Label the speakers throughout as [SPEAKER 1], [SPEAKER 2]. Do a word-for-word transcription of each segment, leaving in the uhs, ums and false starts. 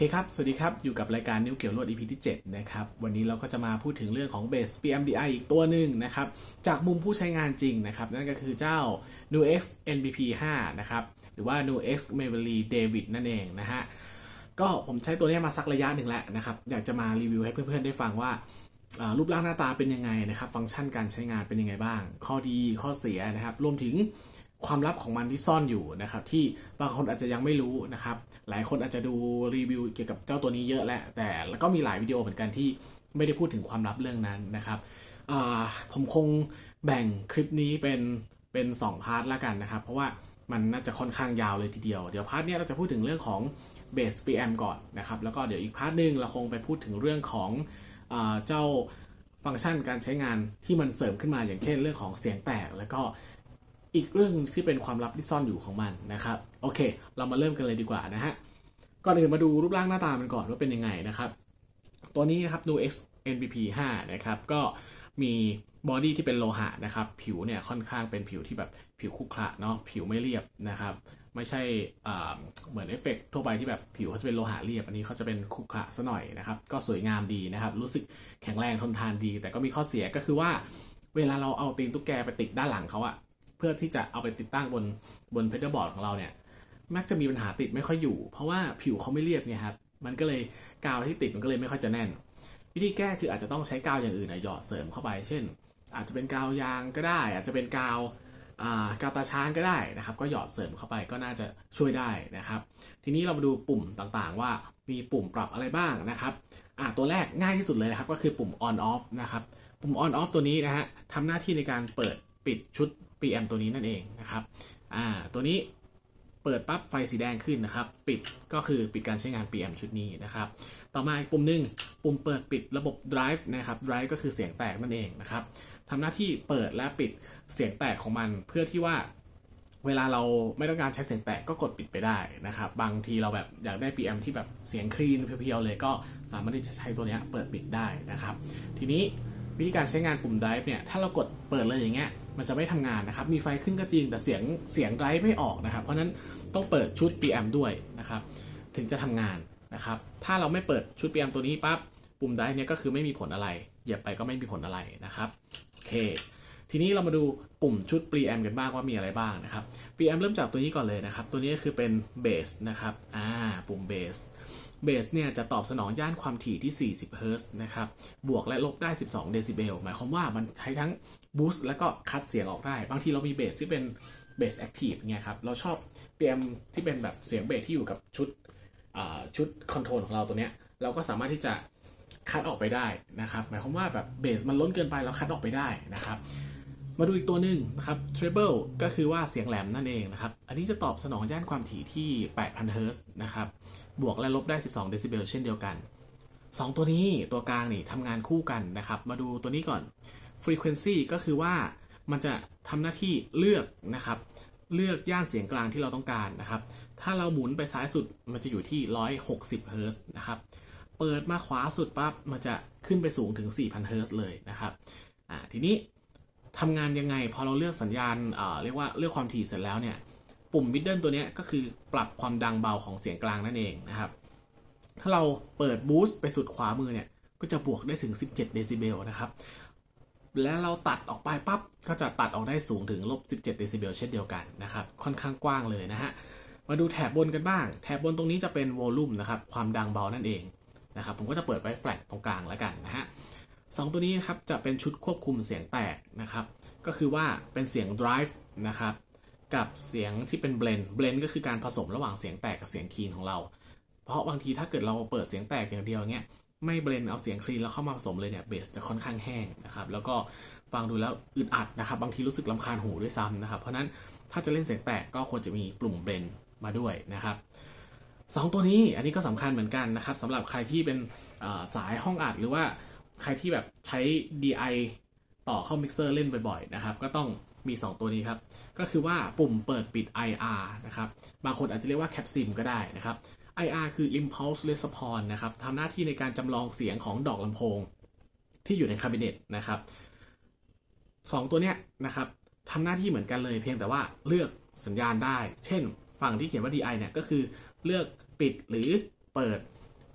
[SPEAKER 1] เคครับสวัสดีครับอยู่กับรายการนิ้วเกี่ยวลวด อี พี ที่เจ็ดนะครับวันนี้เราก็จะมาพูดถึงเรื่องของ Base พี เอ็ม ดี ไอ อีกตัวหนึ่งนะครับจากมุมผู้ใช้งานจริงนะครับนั่นก็คือเจ้า Nuix เอ็น บี พี ไฟว์ นะครับหรือว่า Nuix Memory David นั่นเองนะฮะก็ผมใช้ตัวนี้มาสักระยะหนึ่งแล้วนะครับอยากจะมารีวิวให้เพื่อนๆได้ฟังว่ารูปร่างหน้าตาเป็นยังไงนะครับฟังก์ชันการใช้งานเป็นยังไงบ้างข้อดีข้อเสียนะครับรวมถึงความลับของมันที่ซ่อนอยู่นะครับที่บางคนอาจจะยังไม่รู้นะครับหลายคนอาจจะดูรีวิวเกี่ยวกับเจ้าตัวนี้เยอะแล้วแต่แล้วก็มีหลายวิดีโอเหมือนกันที่ไม่ได้พูดถึงความลับเรื่องนั้นนะครับผมคงแบ่งคลิปนี้เป็นเป็นสองพาร์ทละกันนะครับเพราะว่ามันน่าจะค่อนข้างยาวเลยทีเดียวเดี๋ยวพาร์ทนี้เราจะพูดถึงเรื่องของ Base พี เอ็ม ก่อนนะครับแล้วก็เดี๋ยวอีกพาร์ทนึงเราคงไปพูดถึงเรื่องของเจ้าฟังก์ชันการใช้งานที่มันเสริมขึ้นมาอย่างเช่นเรื่องของเสียงแตกแล้วก็อีกเรื่องที่เป็นความลับที่ซ่อนอยู่ของมันนะครับโอเคเรามาเริ่มกันเลยดีกว่านะฮะก่อนอื่นมาดูรูปร่างหน้าตามันก่อนว่าเป็นยังไงนะครับตัวนี้นะครับ Nuix เอ็น บี พี ไฟว์ นะครับก็มีบอดี้ที่เป็นโลหะนะครับผิวเนี่ยค่อนข้างเป็นผิวที่แบบผิวขรุขระเนาะผิวไม่เรียบนะครับไม่ใช่เหมือนเอฟเฟกต์ทั่วไปที่แบบผิวเขาจะเป็นโลหะเรียบอันนี้เขาจะเป็นขรุขระซะหน่อยนะครับก็สวยงามดีนะครับรู้สึกแข็งแรงทนทานดีแต่ก็มีข้อเสียก็คือว่าเวลาเราเอาตีนตุ๊กแกไปติดด้านหลังเขาอะเพื่อที่จะเอาไปติดตั้งบนบนเพดเดิลบอร์ดของเราเนี่ยมักจะมีปัญหาติดไม่ค่อยอยู่เพราะว่าผิวเขาไม่เรียบเนี่ยครับมันก็เลยกาวที่ติดมันก็เลยไม่ค่อยจะแน่นวิธีแก้คืออาจจะต้องใช้กาวอย่างอื่นหยอดเสริมเข้าไปเช่นอาจจะเป็นกาวยางก็ได้อาจจะเป็นกาวกาวตาช้างก็ได้นะครับก็หยอดเสริมเข้าไปก็น่าจะช่วยได้นะครับทีนี้เรามาดูปุ่มต่างๆว่ามีปุ่มปรับอะไรบ้างนะครับตัวแรกง่ายที่สุดเลยนะครับก็คือปุ่ม on off นะครับปุ่ม on off ตัวนี้นะฮะทำหน้าที่ในการเปิดปิดชุด พี เอ็ม ตัวนี้นั่นเองนะครับอ่าตัวนี้เปิดปั๊บไฟสีแดงขึ้นนะครับปิดก็คือปิดการใช้งาน พี เอ็ม ชุดนี้นะครับต่อมาอีกปุ่มหนึ่งปุ่มเปิดปิดระบบ drive นะครับ drive ก็คือเสียงแตกนั่นเองนะครับทำหน้าที่เปิดและปิดเสียงแตกของมันเพื่อที่ว่าเวลาเราไม่ต้องการใช้เสียงแตกก็กดปิดไปได้นะครับบางทีเราแบบอยากได้ พี เอ็ม ที่แบบเสียงคลีนเพียวๆเลยก็สามารถที่จะใช้ตัวนี้เปิดปิดได้นะครับทีนี้วิธีการใช้งานปุ่ม drive เนี่ยถ้าเรากดเปิดเลยอย่างเงี้ยมันจะไม่ทำงานนะครับมีไฟขึ้นก็จริงแต่เสียงเสียง drive ไม่ออกนะครับเพราะนั้นต้องเปิดชุด พี เอ็ม ด้วยนะครับถึงจะทำงานนะครับถ้าเราไม่เปิดชุด พี เอ็ม ตัวนี้ปั๊บปุ่ม drive เนี่ยก็คือไม่มีผลอะไรเหยียบไปก็ไม่มีผลอะไรนะครับโอเคทีนี้เรามาดูปุ่มชุด พี เอ็ม กันบ้างว่ามีอะไรบ้างนะครับ พี เอ็ม เริ่มจากตัวนี้ก่อนเลยนะครับตัวนี้คือเป็น Base นะครับอ่าปุ่ม Base Base เนี่ยจะตอบสนองย่านความถี่ที่สี่สิบเฮิร์ตซ์นะครับบวกและลบได้สิบสองเดซิเบลหมายความว่ามันใช้ทั้ง Boost แล้วก็คัดเสียงออกได้บางทีเรามี Base ที่เป็น Base Active เงี้ยครับเราชอบ พี เอ็ม ที่เป็นแบบเสียงเบสที่อยู่กับชุดชุดคอนโทรลของเราตัวเนี้ยเราก็สามารถที่จะคัดออกไปได้นะครับหมายความว่าแบบเบสมันล้นเกินไปเราคัดออกไปได้นะครับมาดูอีกตัวหนึ่งนะครับ Treble ก็คือว่าเสียงแหลมนั่นเองนะครับอันนี้จะตอบสนองย่านความถี่ที่ แปดพัน เฮิร์ตซ์นะครับบวกและลบได้สิบสองเดซิเบลเช่นเดียวกันสองตัวนี้ตัวกลางนี่ทำงานคู่กันนะครับมาดูตัวนี้ก่อน Frequency ก็คือว่ามันจะทำหน้าที่เลือกนะครับเลือกย่านเสียงกลางที่เราต้องการนะครับถ้าเราหมุนไปซ้ายสุดมันจะอยู่ที่หนึ่งร้อยหกสิบเฮิร์ตซ์นะครับเปิดมาขวาสุดปั๊บมันจะขึ้นไปสูงถึง สี่พัน เฮิร์ตซ์เลยนะครับอ่าทีนี้ทำงานยังไงพอเราเลือกสัญญาณเอ่อเรียกว่าเลือกความถี่เสร็จแล้วเนี่ยปุ่ม middle ตัวนี้ก็คือปรับความดังเบาของเสียงกลางนั่นเองนะครับถ้าเราเปิด boost ไปสุดขวามือเนี่ยก็จะบวกได้ถึงสิบเจ็ดเดซิเบลนะครับแล้วเราตัดออกไปปั๊บก็จะตัดออกได้สูงถึงลบสิบเจ็ดเดซิเบลเช่นเดียวกันนะครับค่อนข้างกว้างเลยนะฮะมาดูแถบบนกันบ้างแถบบนตรงนี้จะเป็นวอลลุ่มนะครับความดังเบานั่นเองนะครับผมก็จะเปิดไว้แฟลตตรงกลางแล้วกันนะฮะสองตัวนี้ครับจะเป็นชุดควบคุมเสียงแตกนะครับก็คือว่าเป็นเสียง drive นะครับกับเสียงที่เป็น blend blend ก็คือการผสมระหว่างเสียงแตกกับเสียงคลีนของเราเพราะบางทีถ้าเกิดเราเปิดเสียงแตกอย่างเดียวเงี้ยไม่เบลนเอาเสียงคลีนแล้วเข้ามาผสมเลยเนี่ยเบสจะค่อนข้างแห้งนะครับแล้วก็ฟังดูแล้วอึดอัดนะครับบางทีรู้สึกรำคาญหูด้วยซ้ำนะครับเพราะนั้นถ้าจะเล่นเสียงแตกก็ควรจะมีปุ่มเบลนมาด้วยนะครับสองตัวนี้อันนี้ก็สำคัญเหมือนกันนะครับสำหรับใครที่เป็นสายห้องอัดหรือว่าใครที่แบบใช้ ดี ไอ ต่อเข้ามิกเซอร์เล่นบ่อยๆนะครับก็ต้องมีสองตัวนี้ครับก็คือว่าปุ่มเปิดปิด ไอ อาร์ นะครับบางคนอาจจะเรียกว่า Capsim ก็ได้นะครับไอ อาร์ คือ Impulse Response นะครับทำหน้าที่ในการจำลองเสียงของดอกลำโพงที่อยู่ในคาบิเนตนะครับสองตัวเนี้ยนะครับทำหน้าที่เหมือนกันเลยเพียงแต่ว่าเลือกสัญญาณได้เช่นฝั่งที่เขียนว่า ดี ไอ เนี่ยก็คือเลือกปิดหรือเปิด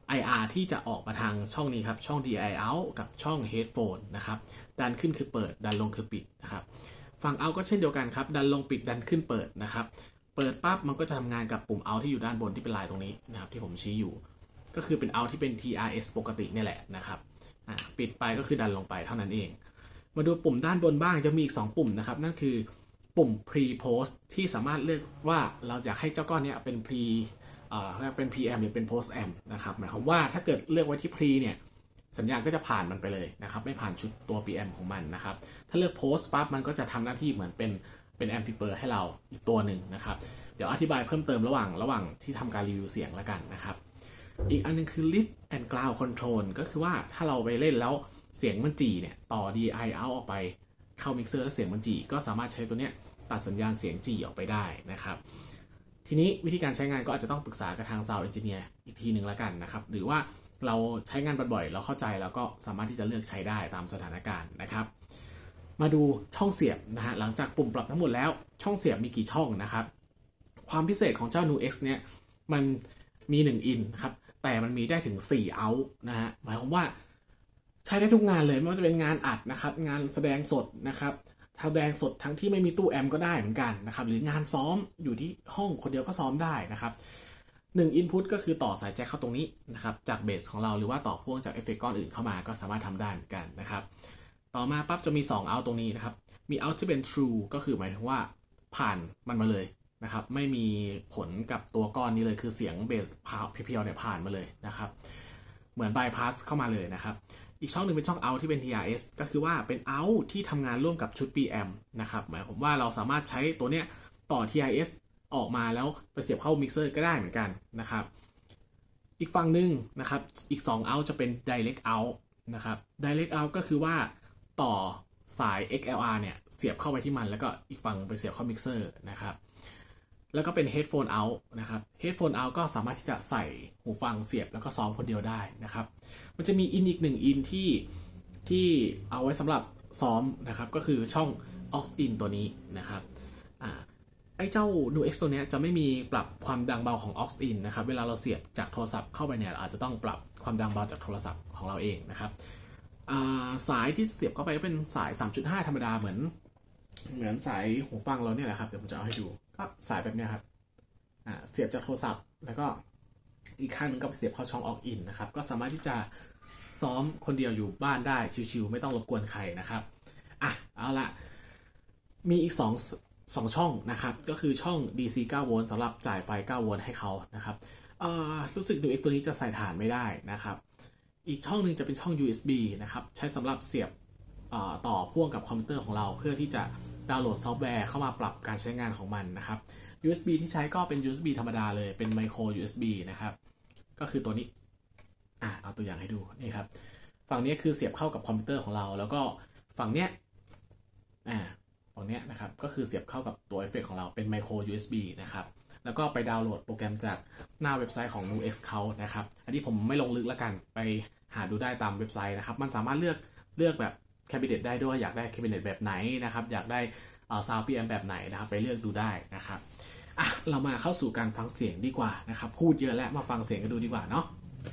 [SPEAKER 1] ไอ อาร์ ที่จะออกมาทางช่องนี้ครับช่อง ดี ไอ out กับช่อง headphone นะครับดันขึ้นคือเปิดดันลงคือปิดนะครับฝั่ง out ก็เช่นเดียวกันครับดันลงปิดดันขึ้นเปิดนะครับเปิดปั๊บมันก็จะทำงานกับปุ่ม out ที่อยู่ด้านบนที่เป็นลายตรงนี้นะครับที่ผมชี้อยู่ก็คือเป็น out ที่เป็น ที อาร์ เอส ปกตินี่แหละนะครับปิดไปก็คือดันลงไปเท่านั้นเองมาดูปุ่มด้านบนบ้างจะมีอีกสองปุ่มนะครับนั่นคือปุ่ม pre post ที่สามารถเลือกว่าเราอยากให้เจ้าก้อนนี้เป็น pre อ่าเป็น pre amp หรือเป็น post amp นะครับหมายความว่าถ้าเกิดเลือกไว้ที่ pre เนี่ยสัญญาณก็จะผ่านมันไปเลยนะครับไม่ผ่านชุดตัว pre amp ของมันนะครับถ้าเลือก post ปั๊บมันก็จะทำหน้าที่เหมือนเป็นเป็น amplifier ให้เราอีกตัวหนึ่งนะครับเดี๋ยวอธิบายเพิ่มเติมระหว่างระหว่างที่ทำการรีวิวเสียงแล้วกันนะครับอีกอันนึงคือ lift and ground control ก็คือว่าถ้าเราไปเล่นแล้วเสียงมันจีเนี่ยต่อ ดี ไอ out ออกไปเข้ามิกเซอร์แล้วเสียงมันจีก็สามารถใช้ตัวเนี้ยตัดสัญญาณเสียงจีออกไปได้นะครับทีนี้วิธีการใช้งานก็อาจจะต้องปรึกษากับทาง Sound Engineer อีกทีหนึ่งแล้วกันนะครับหรือว่าเราใช้งานบ่อยๆเราเข้าใจแล้วก็สามารถที่จะเลือกใช้ได้ตามสถานการณ์นะครับมาดูช่องเสียบนะฮะหลังจากปุ่มปรับทั้งหมดแล้วช่องเสียบมีกี่ช่องนะครับความพิเศษของเจ้า นู เอ็กซ์ เนี่ยมันมีหนึ่งอินครับแต่มันมีได้ถึงสี่เอาท์นะฮะหมายความว่าใช้ได้ทุกงานเลยไม่ว่าจะเป็นงานอัดนะครับงานแสดงสดนะครับแสดงสดทั้งที่ไม่มีตู้แอมป์ก็ได้เหมือนกันนะครับหรืองานซ้อมอยู่ที่ห้องคนเดียวก็ซ้อมได้นะครับหนึ่ง input ก็คือต่อสายแจ็คเข้าตรงนี้นะครับจากเบสของเราหรือว่าต่อพ่วงจากเอฟเฟกต์ก้อนอื่นเข้ามาก็สามารถทำได้เหมือนกันนะครับต่อมาปั๊บจะมีสอง out ตรงนี้นะครับมี out ที่เป็น true ก็คือหมายถึงว่าผ่านมันมาเลยนะครับไม่มีผลกับตัวก้อนนี้เลยคือเสียงเบสเพียวๆเนี่ยผ่านมาเลยนะครับเหมือน bypass เข้ามาเลยนะครับอีกช่องหนึ่งเป็นช่อง out ที่เป็น ที อาร์ เอส ก็คือว่าเป็น out ที่ทำงานร่วมกับชุด พี เอ็ม นะครับหมายความว่าเราสามารถใช้ตัวเนี้ยต่อ ที อาร์ เอส ออกมาแล้วไปเสียบเข้ามิกเซอร์ก็ได้เหมือนกันนะครับอีกฝั่งหนึ่งนะครับอีกสอง out จะเป็น direct out นะครับ direct out ก็คือว่าต่อสาย เอ็กซ์ แอล อาร์ เนี่ยเสียบเข้าไปที่มันแล้วก็อีกฝั่งไปเสียบเข้ามิกเซอร์นะครับแล้วก็เป็น headphone out นะครับ headphone out ก็สามารถที่จะใส่หูฟังเสียบแล้วก็ซ้อมคนเดียวได้นะครับมันจะมีอินอีกหนึ่งอินที่ที่เอาไว้สำหรับซ้อมนะครับก็คือช่อง aux in ตัวนี้นะครับอ่าไอ้เจ้า นู เอ็กซ์ ตัวนี้จะไม่มีปรับความดังเบาของ aux in นะครับเวลาเราเสียบจากโทรศัพท์เข้าไปเนี่ยอาจจะต้องปรับความดังเบาจากโทรศัพท์ของเราเองนะครับสายที่เสียบเข้าไปก็เป็นสาย สามจุดห้า ธรรมดาเหมือนเหมือนสายหูฟังเราเนี่ยแหละครับเดี๋ยวผมจะเอาให้ดูก็สายแบบนี้ครับเสียบจากโทรศัพท์แล้วก็อีกข้างนึงก็ไปเสียบเข้าช่อง aux in นะครับก็สามารถที่จะซ้อมคนเดียวอยู่บ้านได้ชิวๆไม่ต้องรบกวนใครนะครับอ่ะเอาละมีอีก2 2ช่องนะครับก็คือช่อง ดี ซี เก้า โวลต์สำหรับจ่ายไฟเก้าโวลต์ให้เขานะครับรู้สึก นู เอ็กซ์ ตัวนี้จะใส่ถ่านไม่ได้นะครับอีกช่องนึงจะเป็นช่อง ยู เอส บี นะครับใช้สำหรับเสียบต่อพ่วงกับคอมพิวเตอร์ของเราเพื่อที่จะดาวน์โหลดซอฟต์แวร์เข้ามาปรับการใช้งานของมันนะครับ ยู เอส บี ที่ใช้ก็เป็น ยู เอส บี ธรรมดาเลยเป็นไมโคร ยู เอส บี นะครับก็คือตัวนี้อ่ะเอาตัวอย่างให้ดูนี่ครับฝั่งนี้คือเสียบเข้ากับคอมพิวเตอร์ของเราแล้วก็ฝั่งเนี้ยอ่าฝั่งเนี้ยนะครับก็คือเสียบเข้ากับตัวเอฟเฟกต์ของเราเป็นไมโคร ยู เอส บี นะครับแล้วก็ไปดาวน์โหลดโปรแกรมจากหน้าเว็บไซต์ของ นู เอ็กซ์ เขานะครับอันนี้ผมไม่ลงลึกแล้วกันไปหาดูได้ตามเว็บไซต์นะครับมันสามารถเลือกเลือกแบบแคบิเนตได้ด้วยอยากได้แคบิเนตแบบไหนนะครับอยากได้ซาวด์ พี เอ็ม แบบไหนนะครับไปเลือกดูได้นะครับอ่ะเรามาเข้าสู่การฟังเสียงดีกว่านะครับพูดเยอะแล้วมาฟังเสียงกันดูดีกว่าเนาะ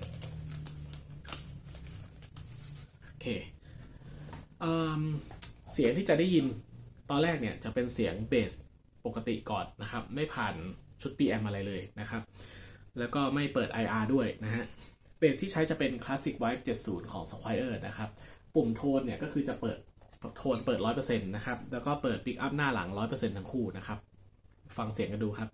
[SPEAKER 1] โอเคเอ่อเสียงที่จะได้ยินตอนแรกเนี่ยจะเป็นเสียงเบสปกติก่อนนะครับไม่ผ่านชุด พี เอ็ม อะไรเลยนะครับแล้วก็ไม่เปิด ไอ อาร์ ด้วยนะฮะเบสที่ใช้จะเป็น Classic Vibe เจ็ดสิบของ Squier นะครับปุ่มโทนเนี่ยก็คือจะเปิดโทนเปิด ร้อยเปอร์เซ็นต์ นะครับแล้วก็เปิด Pick Up หน้าหลัง ร้อยเปอร์เซ็นต์ ทั้งคู่นะครับฟังเสียงกันดูครับ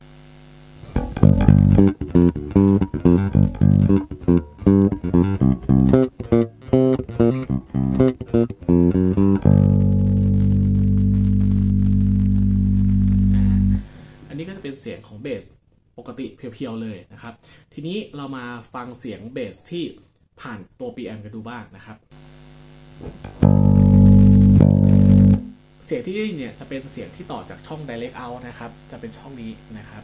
[SPEAKER 1] อันนี้ก็จะเป็นเสียงของเบสปกติเพียวๆเลยนะครับทีนี้เรามาฟังเสียงเบสที่ผ่านตัว พี เอ็ม กันดูบ้างนะครับเสียงที่ได้ยินเนี่ยจะเป็นเสียงที่ต่อจากช่อง direct out นะครับจะเป็นช่องนี้นะครับ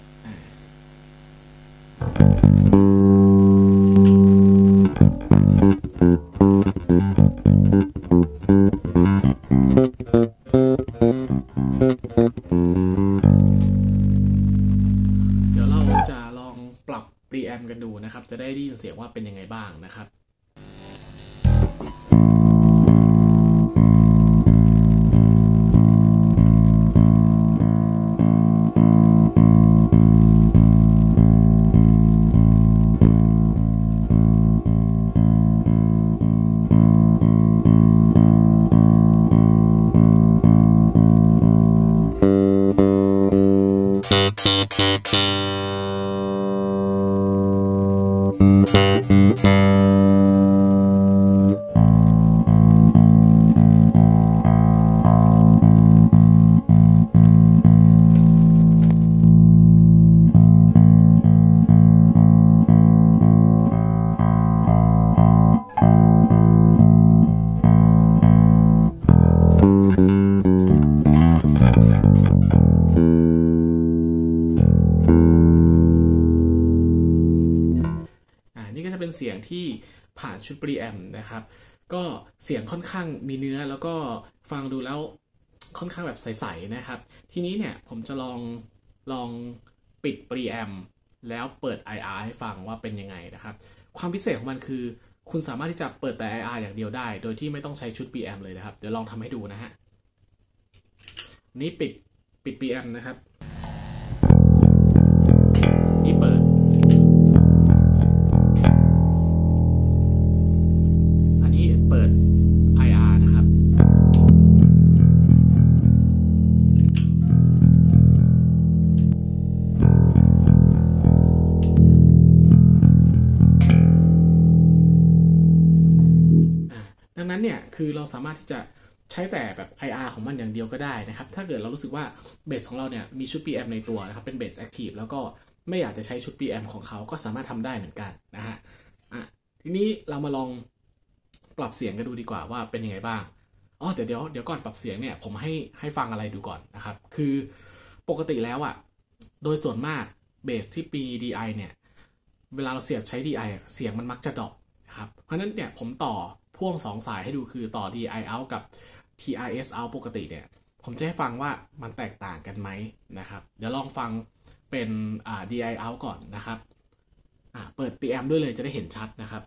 [SPEAKER 1] เดี๋ยวเราจะลองปรับ preamp กันดูนะครับจะได้ได้ยินเสียงว่าเป็นยังไงบ้างนะครับเป็นเสียงที่ผ่านชุด preamp นะครับก็เสียงค่อนข้างมีเนื้อแล้วก็ฟังดูแล้วค่อนข้างแบบใสๆนะครับทีนี้เนี่ยผมจะลองลองปิด preamp แล้วเปิด ไอ อาร์ ให้ฟังว่าเป็นยังไงนะครับความพิเศษของมันคือคุณสามารถที่จะเปิดแต่ ไอ อาร์ อย่างเดียวได้โดยที่ไม่ต้องใช้ชุด preamp เลยนะครับเดี๋ยวลองทำให้ดูนะฮะนี่ปิดปิด preamp นะครับนี่เปิดเปิด ไอ อาร์ นะครับดังนั้นเนี่ยคือเราสามารถที่จะใช้แต่แบบ ไอ อาร์ ของมันอย่างเดียวก็ได้นะครับถ้าเกิดเรารู้สึกว่าเบสของเราเนี่ยมีชุด preamp ในตัวนะครับเป็นเบส active แล้วก็ไม่อยากจะใช้ชุด preamp ของเขาก็สามารถทำได้เหมือนกันนะฮะอ่ะทีนี้เรามาลองปรับเสียงกันดูดีกว่าว่าเป็นยังไงบ้างอ๋อเดี๋ยวเดี๋ยวเดี๋ยวก่อนปรับเสียงเนี่ยผมให้ให้ฟังอะไรดูก่อนนะครับคือปกติแล้วอ่ะโดยส่วนมากเบสที่มี ดี ไอ เนี่ยเวลาเราเสียบใช้ ดี ไอ เสียงมันมักจะดรอปนะครับเพราะฉะนั้นเนี่ยผมต่อพ่วงสองสายให้ดูคือต่อ ดี ไอ out กับ ที อาร์ เอส out ปกติเนี่ยผมจะให้ฟังว่ามันแตกต่างกันไหมนะครับเดี๋ยวลองฟังเป็นอ่า ดี ไอ out ก่อนนะครับอ่าเปิด preamp ด้วยเลยจะได้เห็นชัดนะครับ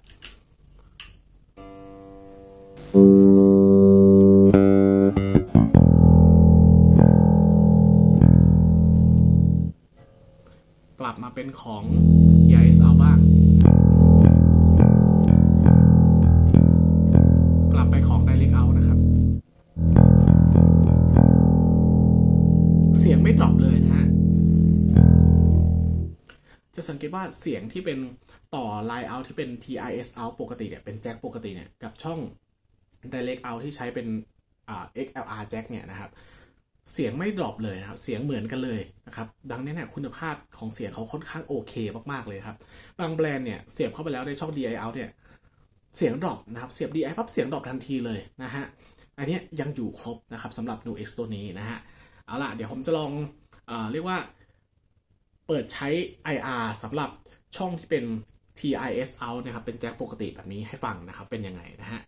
[SPEAKER 1] ปรับมาเป็นของ ที อาร์ เอส out บ้างกลับไปของ direct out นะครับเสียงไม่ดรอปเลยนะฮะจะสังเกตว่าเสียงที่เป็นต่อ line out ที่เป็น ที อาร์ เอส out ปกติเนี่ยเป็นแจ็คปกติเนี่ยกับช่อง direct out ที่ใช้เป็นอ่า เอ็กซ์ แอล อาร์ jack เนี่ยนะครับเสียงไม่ดรอปเลยนะครับเสียงเหมือนกันเลยนะครับดังนั้นเนี่ยคุณภาพของเสียงเขาค่อนข้างโอเคมากๆเลยครับบางแบรนด์เนี่ยเสียบเข้าไปแล้วในช่อง ดี ไอ out เนี่ยเสียงดรอปนะครับเสียบ ดี ไอ ปั๊บเสียงดรอปทันทีเลยนะฮะอันนี้ยังอยู่ครบนะครับสำหรับ NU'X ตัวนี้นะฮะเอาล่ะเดี๋ยวผมจะลองเอ่อเรียกว่าเปิดใช้ ไอ อาร์ สำหรับช่องที่เป็น ที อาร์ เอส out นะครับเป็นแจ็คปกติแบบนี้ให้ฟังนะครับเป็นยังไงนะฮะ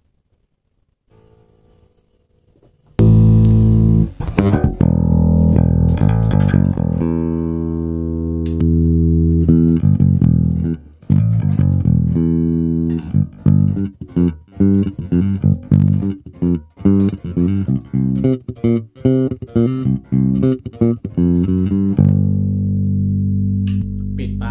[SPEAKER 1] ปิดไป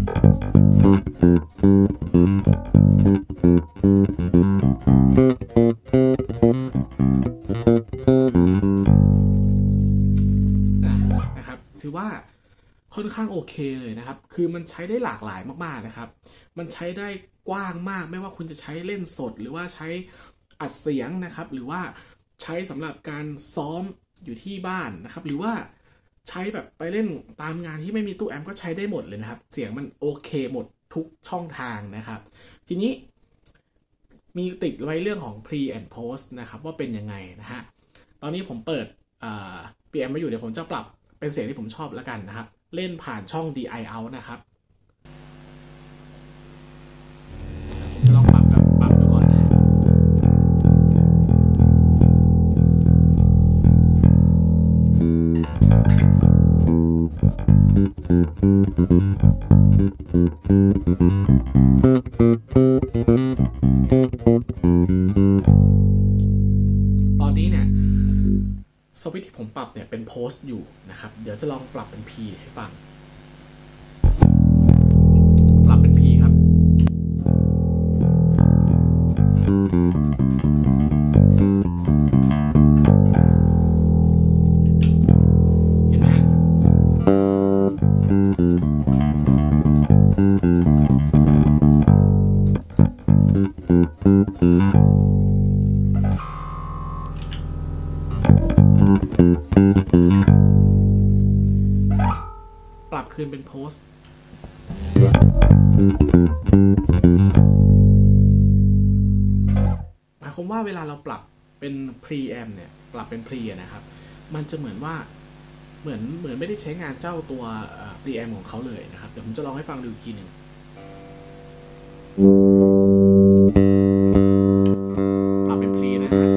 [SPEAKER 1] นะครับถือว่าค่อนข้างโอเคเลยนะครับคือมันใช้ได้หลากหลายมากๆนะครับมันใช้ได้กว้างมากไม่ว่าคุณจะใช้เล่นสดหรือว่าใช้อัดเสียงนะครับหรือว่าใช้สำหรับการซ้อมอยู่ที่บ้านนะครับหรือว่าใช้แบบไปเล่นตามงานที่ไม่มีตู้แอมป์ก็ใช้ได้หมดเลยนะครับเสียงมันโอเคหมดทุกช่องทางนะครับทีนี้มีติดไว้เรื่องของ pre and post นะครับว่าเป็นยังไงนะฮะตอนนี้ผมเปิดอ่า preamp มาอยู่เดี๋ยวผมจะปรับเป็นเสียงที่ผมชอบแล้วกันนะครับเล่นผ่านช่อง ดี ไอ out นะครับผมจะลองปรับกับปรับดูก่อนนะตอนนี้เนี่ยสวิตช์ที่ผมปรับเนี่ยเป็นโพสต์อยู่นะครับเดี๋ยวจะลองปรับเป็น P ให้ฟังปรับเป็น P ครับเห็นไหมฮะปรับคืนเป็นโพสต์หมายความว่าเวลาเราปรับเป็น preamp เนี่ยปรับเป็น pre นะครับมันจะเหมือนว่าเหมือนเหมือนไม่ได้ใช้งานเจ้าตัว preamp ของเขาเลยนะครับเดี๋ยวผมจะลองให้ฟังดูอีกทีหนึ่งปรับเป็น pre นะฮะ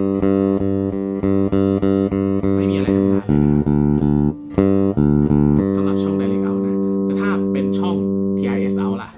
[SPEAKER 1] ไม่มีอะไรทำงานเลยนะครับสำหรับช่อง direct out นะแต่ถ้าเป็นช่อง ที ไอ เอส out ล่ะ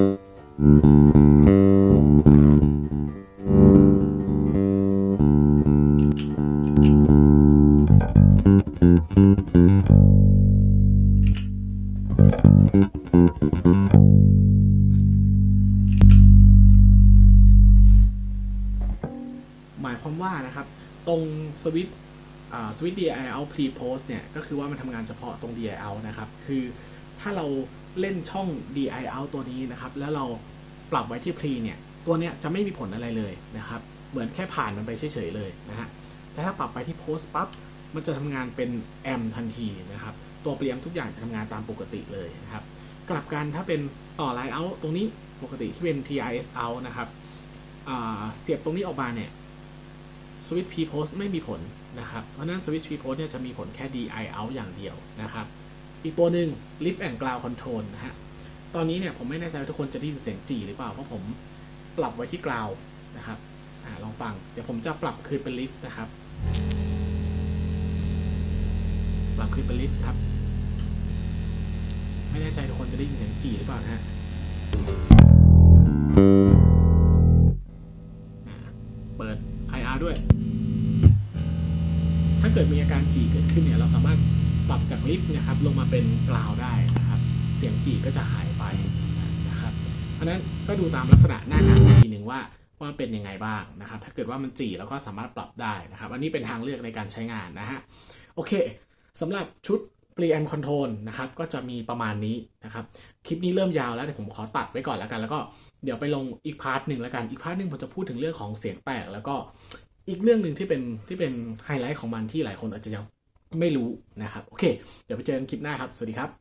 [SPEAKER 1] หมายความว่านะครับตรงสวิตช์สวิตช์ ดี ไอ out pre post เนี่ยก็คือว่ามันทำงานเฉพาะตรง ดี ไอ out นะครับคือถ้าเราเล่นช่อง ดี ไอ out ตัวนี้นะครับแล้วเราปรับไว้ที่ pre เนี่ยตัวเนี้ยจะไม่มีผลอะไรเลยนะครับเหมือนแค่ผ่านมันไปเฉยๆเลยนะฮะแต่ถ้าปรับไปที่ post ปั๊บมันจะทำงานเป็น amp ทันทีนะครับตัว preamp ทุกอย่างจะทำงานตามปกติเลยนะครับกลับกันถ้าเป็นต่อ line out ตรงนี้ปกติที่เป็น ที ไอ เอส out นะครับเสียบตรงนี้ออกมาเนี่ยสวิตช์ P post ไม่มีผลนะครับเพราะนั้นสวิตช์ P post เนี่ยจะมีผลแค่ ดี ไอ out อย่างเดียวนะครับอีกตัวหนึ่ง lift and ground control นะฮะตอนนี้เนี่ยผมไม่แน่ใจว่าทุกคนจะได้ยินเสียงจีหรือเปล่าเพราะผมปรับไว้ที่ ground นะครับอ่าลองฟังเดี๋ยวผมจะปรับคืนเป็น lift นะครับปรับคืนเป็น lift ครับไม่แน่ใจทุกคนจะได้ยินเสียงจีหรือเปล่านะฮะเปิด ไอ อาร์ ด้วยถ้าเกิดมีอาการจีเกิดขึ้นเนี่ยเราสามารถปรับจากลิฟต์นะครับลงมาเป็นกราวได้นะครับเสียงจีก็จะหายไปนะครับเพราะนั้นก็ดูตามลักษณะหน้างานอีกทีหนึ่งว่าว่าเป็นยังไงบ้างนะครับถ้าเกิดว่ามันจีเราก็สามารถปรับได้นะครับอันนี้เป็นทางเลือกในการใช้งานนะฮะโอเคสำหรับชุด preamp control นะครับก็จะมีประมาณนี้นะครับคลิปนี้เริ่มยาวแล้วเดี๋ยวผมขอตัดไว้ก่อนแล้วกันแล้วก็เดี๋ยวไปลงอีกพาร์ทหนึ่งแล้วกันอีกพาร์ทหนึ่งผมจะพูดถึงเรื่องของเสียงแตกแล้วก็อีกเรื่องหนึ่งที่เป็นที่เป็นไฮไลท์ของมันที่หลายคนอาจจะยังไม่รู้นะครับโอเคเดี๋ยวไปเจอกันคลิปหน้าครับสวัสดีครับ